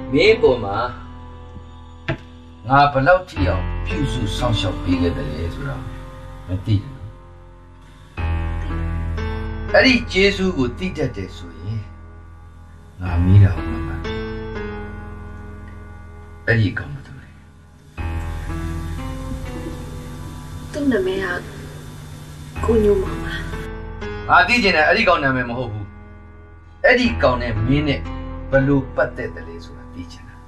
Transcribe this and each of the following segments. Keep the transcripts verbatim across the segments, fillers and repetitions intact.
မင်းပေါ်မှာငါဘလောက်ထိအောင်ပြုစုစောင့်ရှောက်ပေးခဲ့တယ်လေဆိုတော့မသိဘူးအဲ့ဒီဂျေဇုကိုသိတတ်တယ်ဆိုရင်ငါမိတာမှမှန်အဲ့ဒီကောင်မတူလေသူ့နာမည်ကကိုညိုမောင်ပါငါသိချင်တယ်အဲ့ဒီကောင်နာမည်မဟုတ်ဘူးအဲ့ဒီကောင်နဲ့မင်းနဲ့ဘလို့ပတ်သက်တယ်လေဆိုတာသိချင်တာ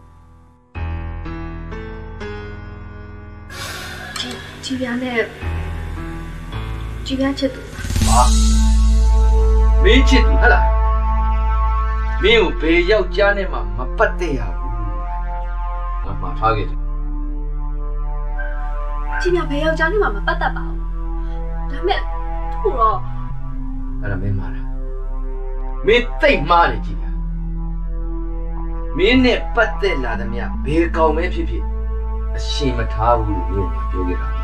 ကြည်ပြားနဲ့ကြည်ပြားချစ်သူဟာမင်းချစ်သူဟလားမင်းကိုဘယ်ယောက်ျားနဲ့မှမပတ်သက်ရဘူးငါမှားထားခဲ့တယ်ကြည်ပြားဘယ်ယောက်ျားနဲ့မှမပတ်သက်ပါဘူးဒါပေမဲ့သူ့တော့အဲ့ဒါမင်းမှားတာမင်းသိပ်မှားတယ်ကြည်ပြားမင်းနဲ့ပတ်သက်လာသမျှဘယ်ကောင်ပဲဖြစ်ဖြစ်အရှင်မထားဘူးလို့မင်းကပြောခဲ့တာ